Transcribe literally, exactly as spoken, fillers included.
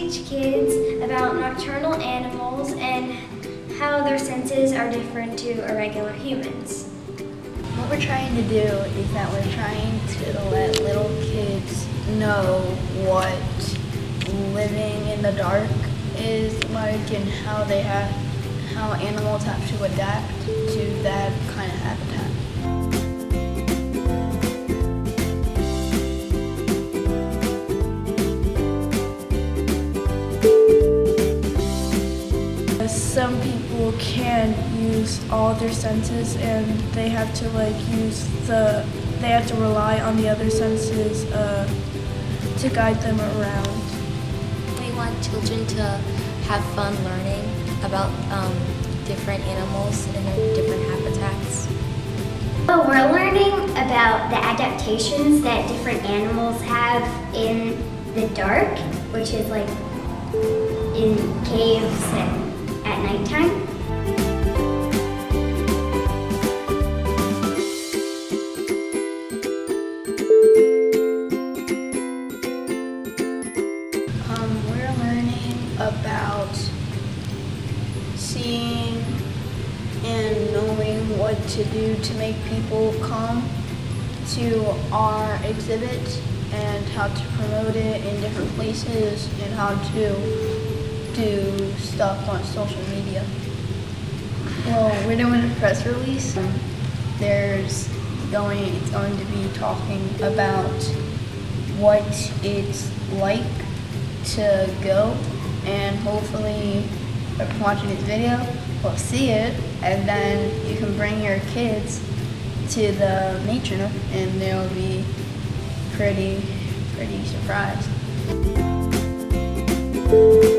teach kids about nocturnal animals and how their senses are different to irregular humans. What we're trying to do is that we're trying to let little kids know what living in the dark is like and how they have, how animals have to adapt to that kind of habitat. Some people can't use all their senses and they have to like use the, they have to rely on the other senses uh, to guide them around. We want children to have fun learning about um, different animals in their different habitats. Oh, we're learning about the adaptations that different animals have in the dark, which is like in caves and at nighttime. Um, we're learning about seeing and knowing what to do to make people come to our exhibit and how to promote it in different places and how to do stuff on social media. Well, we're doing a press release. There's going, it's going to be talking about what it's like to go, and hopefully if you're watching this video, we'll see it, and then you can bring your kids to the nature nook and they'll be pretty, pretty surprised.